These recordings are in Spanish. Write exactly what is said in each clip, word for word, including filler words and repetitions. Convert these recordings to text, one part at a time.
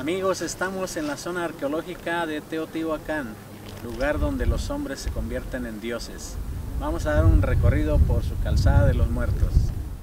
Amigos, estamos en la zona arqueológica de Teotihuacán, lugar donde los hombres se convierten en dioses. Vamos a dar un recorrido por su calzada de los muertos.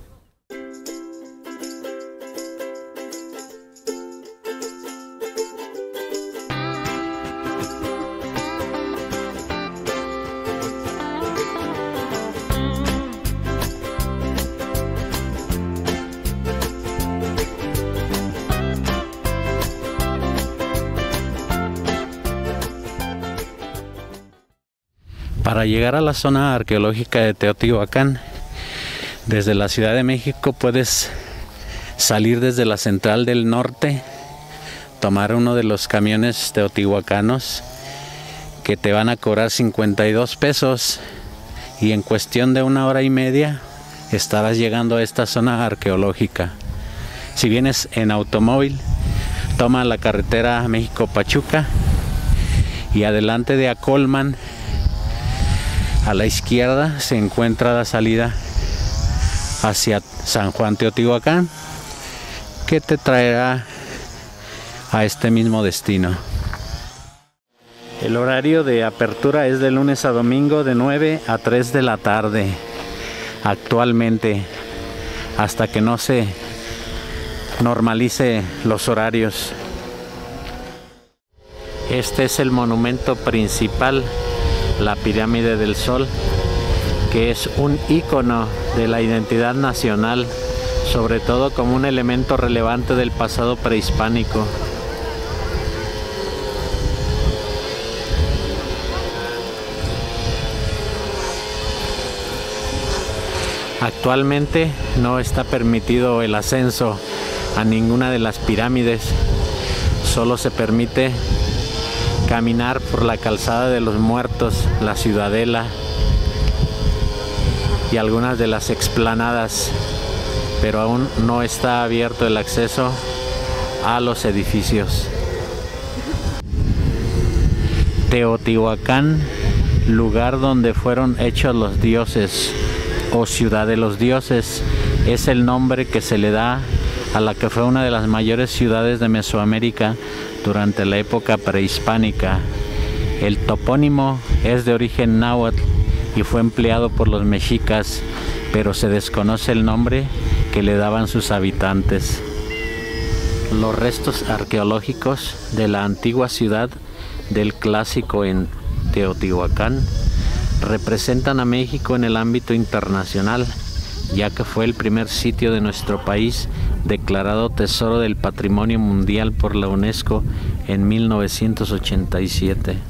Para llegar a la zona arqueológica de Teotihuacán, desde la Ciudad de México puedes salir desde la Central del Norte, tomar uno de los camiones teotihuacanos que te van a cobrar cincuenta y dos pesos y en cuestión de una hora y media estarás llegando a esta zona arqueológica. Si vienes en automóvil, toma la carretera México-Pachuca y adelante de Acolman, a la izquierda se encuentra la salida hacia San Juan Teotihuacán, que te traerá a este mismo destino. El horario de apertura es de lunes a domingo de nueve a tres de la tarde, actualmente, hasta que no se normalice los horarios. Este es el monumento principal, la Pirámide del Sol, que es un ícono de la identidad nacional, sobre todo como un elemento relevante del pasado prehispánico. Actualmente no está permitido el ascenso a ninguna de las pirámides, solo se permite caminar por la calzada de los muertos, la ciudadela y algunas de las explanadas, pero aún no está abierto el acceso a los edificios. Teotihuacán, lugar donde fueron hechos los dioses, o ciudad de los dioses, es el nombre que se le da a la que fue una de las mayores ciudades de Mesoamérica durante la época prehispánica. El topónimo es de origen náhuatl y fue empleado por los mexicas, pero se desconoce el nombre que le daban sus habitantes. Los restos arqueológicos de la antigua ciudad del Clásico en Teotihuacán representan a México en el ámbito internacional, ya que fue el primer sitio de nuestro país declarado Tesoro del Patrimonio Mundial por la UNESCO en mil novecientos ochenta y siete.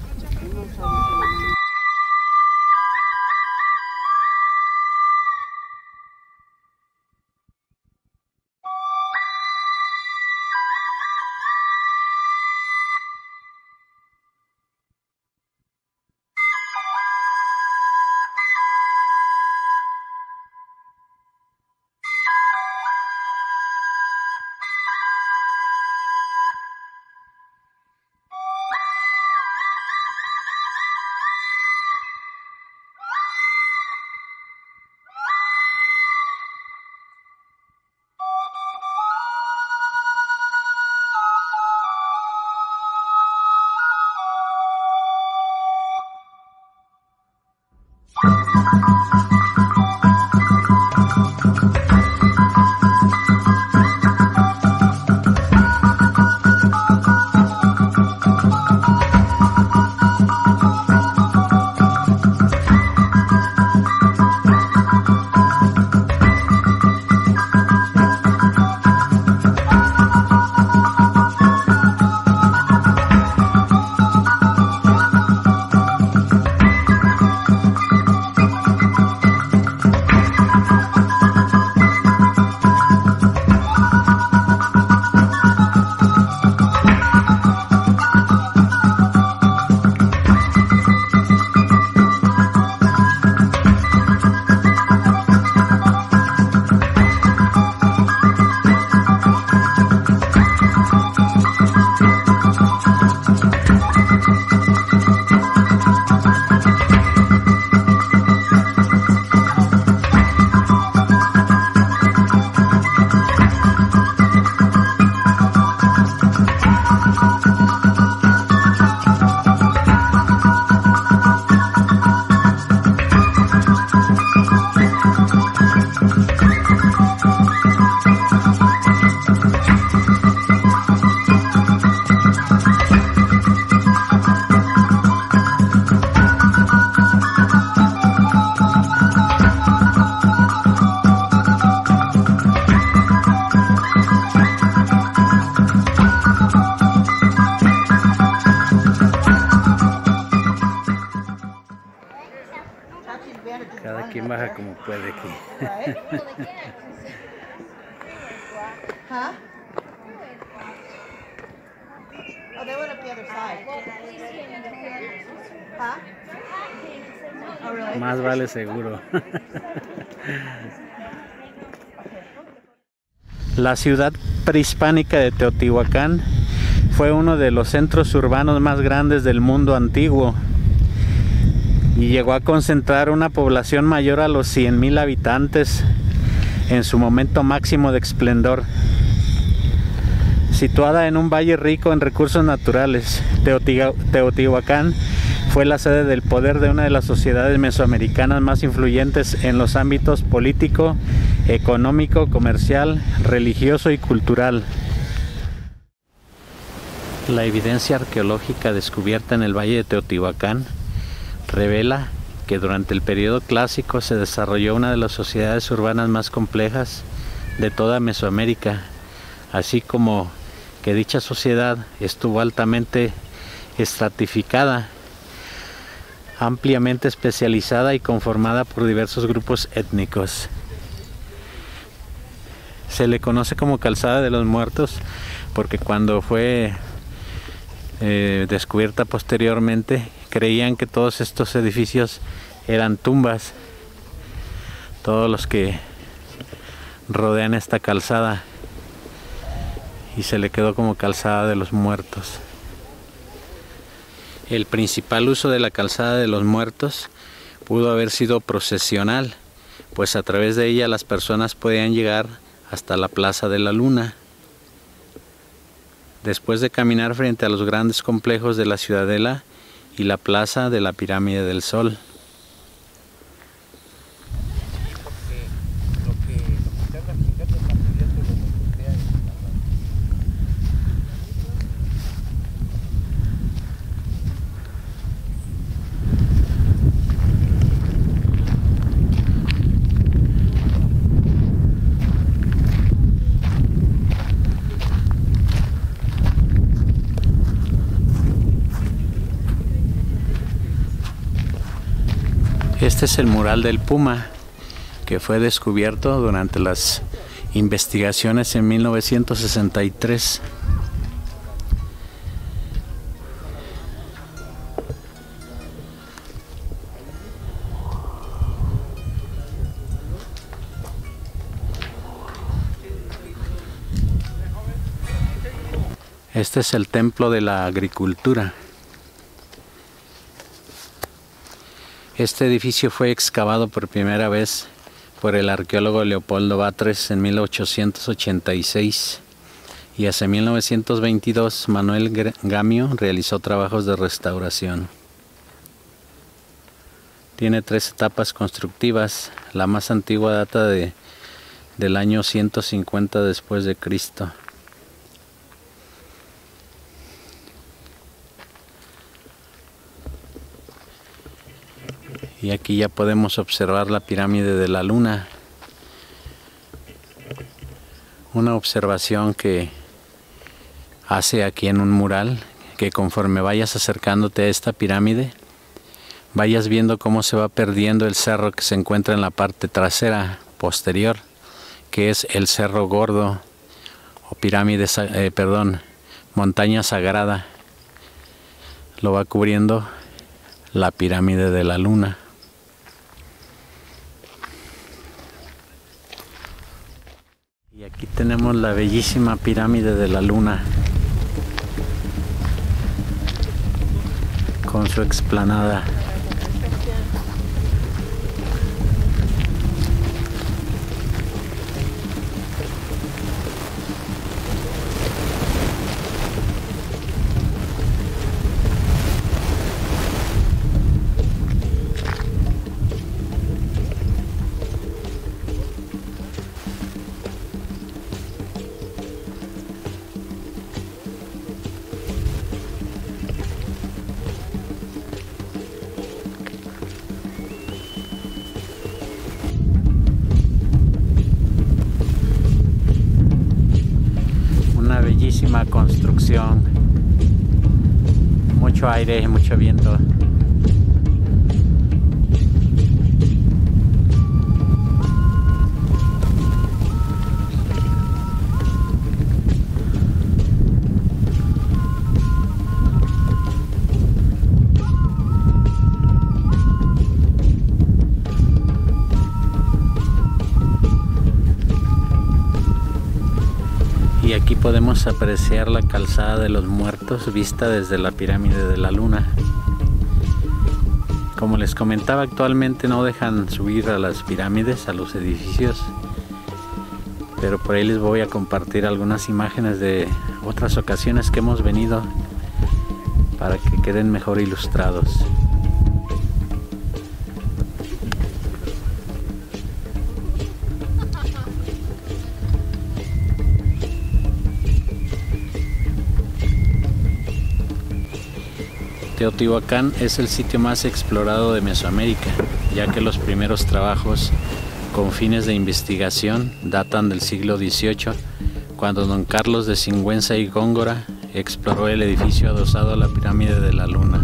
quien baja como puede aquí. Huh? Oh, they went up the other side. Huh? Oh, really? Más vale seguro. La ciudad prehispánica de Teotihuacán fue uno de los centros urbanos más grandes del mundo antiguo y llegó a concentrar una población mayor a los cien mil habitantes en su momento máximo de esplendor. Situada en un valle rico en recursos naturales, Teotihuacán fue la sede del poder de una de las sociedades mesoamericanas más influyentes en los ámbitos político, económico, comercial, religioso y cultural. La evidencia arqueológica descubierta en el valle de Teotihuacán revela que durante el periodo clásico se desarrolló una de las sociedades urbanas más complejas de toda Mesoamérica, así como que dicha sociedad estuvo altamente estratificada, ampliamente especializada y conformada por diversos grupos étnicos. Se le conoce como Calzada de los Muertos porque cuando fue eh, descubierta posteriormente creían que todos estos edificios eran tumbas, todos los que rodean esta calzada, y se le quedó como Calzada de los Muertos. El principal uso de la Calzada de los Muertos pudo haber sido procesional, pues a través de ella las personas podían llegar hasta la Plaza de la Luna. Después de caminar frente a los grandes complejos de la Ciudadela y la Plaza de la Pirámide del Sol. Este es el mural del Puma, que fue descubierto durante las investigaciones en mil novecientos sesenta y tres. Este es el Templo de la Agricultura. Este edificio fue excavado por primera vez por el arqueólogo Leopoldo Batres en mil ochocientos ochenta y seis y hacia mil novecientos veintidós Manuel Gamio realizó trabajos de restauración. Tiene tres etapas constructivas. La más antigua data de, del año ciento cincuenta después de Cristo. Y aquí ya podemos observar la pirámide de la Luna. Una observación que hace aquí en un mural, que conforme vayas acercándote a esta pirámide, vayas viendo cómo se va perdiendo el cerro que se encuentra en la parte trasera posterior, que es el Cerro Gordo o pirámide, eh, perdón, montaña sagrada. Lo va cubriendo la pirámide de la Luna. Y aquí tenemos la bellísima pirámide de la Luna con su explanada. Bellísima construcción, mucho aire, mucho viento. podemos apreciar la calzada de los muertos vista desde la pirámide de la Luna. Como les comentaba, actualmente no dejan subir a las pirámides, a los edificios, pero por ahí les voy a compartir algunas imágenes de otras ocasiones que hemos venido para que queden mejor ilustrados. Teotihuacán es el sitio más explorado de Mesoamérica, ya que los primeros trabajos con fines de investigación datan del siglo dieciocho, cuando don Carlos de Sigüenza y Góngora exploró el edificio adosado a la pirámide de la Luna.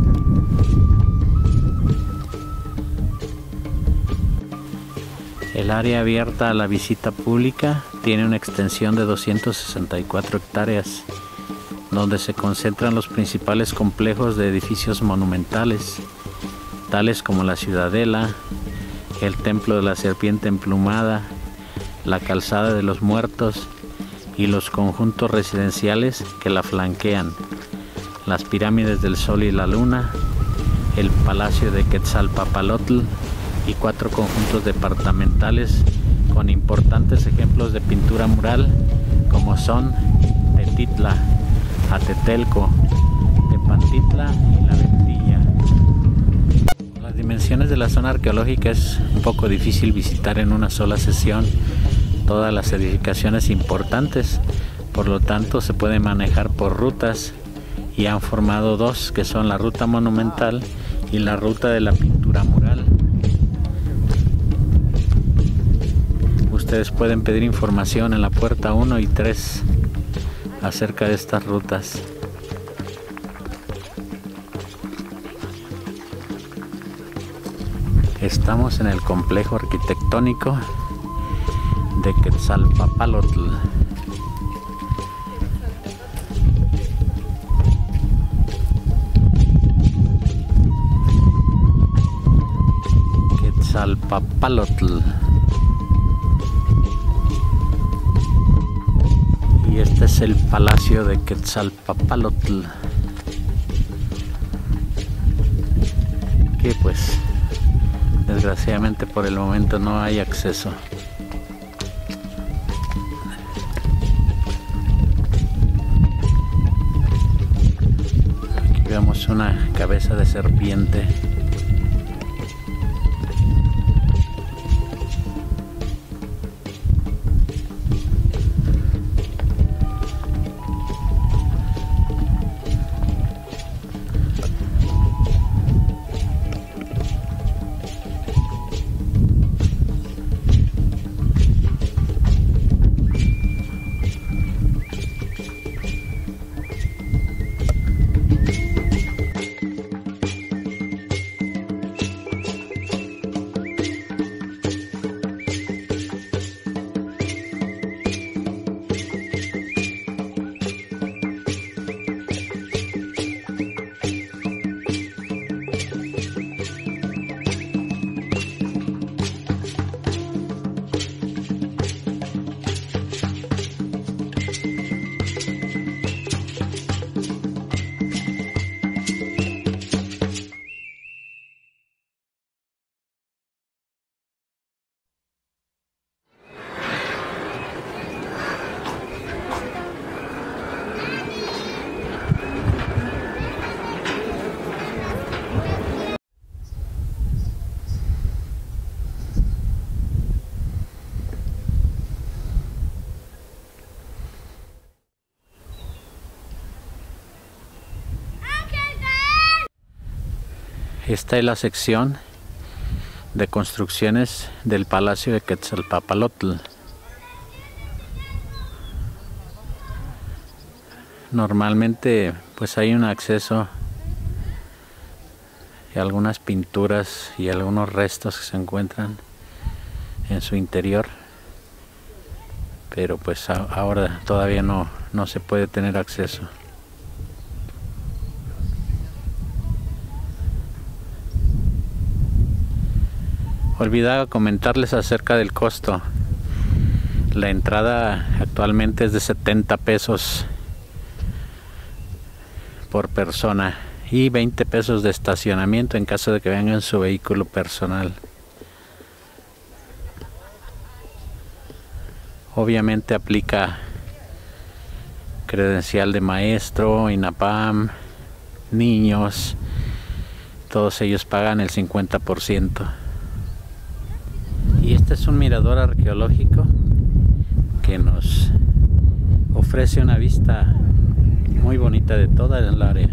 El área abierta a la visita pública tiene una extensión de doscientas sesenta y cuatro hectáreas, donde se concentran los principales complejos de edificios monumentales, tales como la Ciudadela, el Templo de la Serpiente Emplumada, la Calzada de los Muertos y los conjuntos residenciales que la flanquean, las Pirámides del Sol y la Luna, el Palacio de Quetzalpapalotl y cuatro conjuntos departamentales con importantes ejemplos de pintura mural como son Tetitla, Atetelco, Tepantitla y La Ventilla. Por las dimensiones de la zona arqueológica es un poco difícil visitar en una sola sesión todas las edificaciones importantes, por lo tanto se puede manejar por rutas y han formado dos, que son la ruta monumental y la ruta de la pintura mural. Ustedes pueden pedir información en la puerta uno y tres acerca de estas rutas. Estamos en el complejo arquitectónico de Quetzalpapalotl. Quetzalpapalotl. Y este es el palacio de Quetzalpapalotl, que pues desgraciadamente por el momento no hay acceso. Aquí vemos una cabeza de serpiente. Esta es la sección de construcciones del Palacio de Quetzalpapalotl. Normalmente pues hay un acceso y algunas pinturas y algunos restos que se encuentran en su interior, pero pues ahora todavía no, no se puede tener acceso. Olvidaba comentarles acerca del costo. La entrada actualmente es de setenta pesos por persona y veinte pesos de estacionamiento en caso de que vengan en su vehículo personal. Obviamente aplica credencial de maestro, INAPAM, niños, todos ellos pagan el cincuenta por ciento. Y este es un mirador arqueológico que nos ofrece una vista muy bonita de toda el área.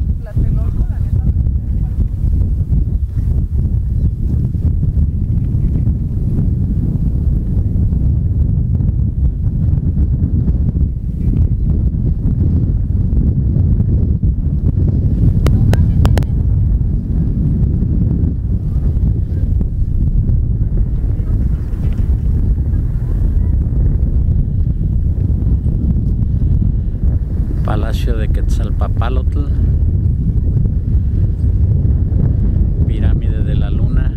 Palacio de Quetzalpapalotl, Pirámide de la Luna,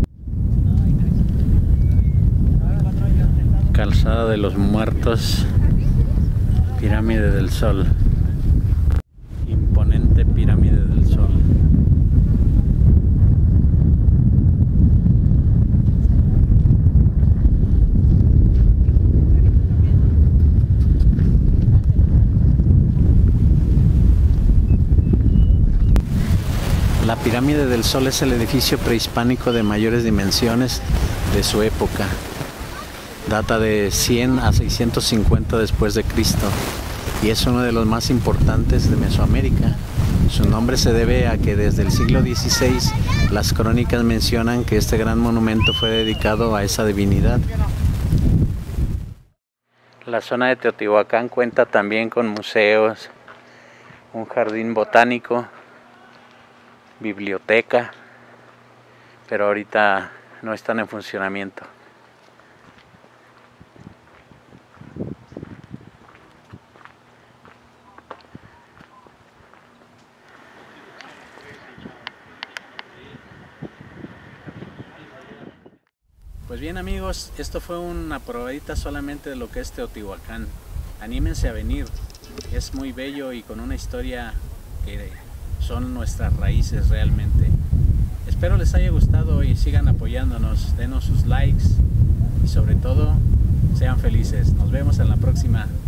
Calzada de los Muertos, Pirámide del Sol, imponente Pirámide del Sol. La Pirámide del Sol es el edificio prehispánico de mayores dimensiones de su época. Data de cien a seiscientos cincuenta después de Cristo y es uno de los más importantes de Mesoamérica. Su nombre se debe a que desde el siglo dieciséis las crónicas mencionan que este gran monumento fue dedicado a esa divinidad. La zona de Teotihuacán cuenta también con museos, un jardín botánico, biblioteca, pero ahorita no están en funcionamiento. Pues bien amigos, esto fue una probadita solamente de lo que es Teotihuacán. Anímense a venir, es muy bello y con una historia que son nuestras raíces realmente. Espero les haya gustado y sigan apoyándonos, denos sus likes y sobre todo sean felices. Nos vemos en la próxima.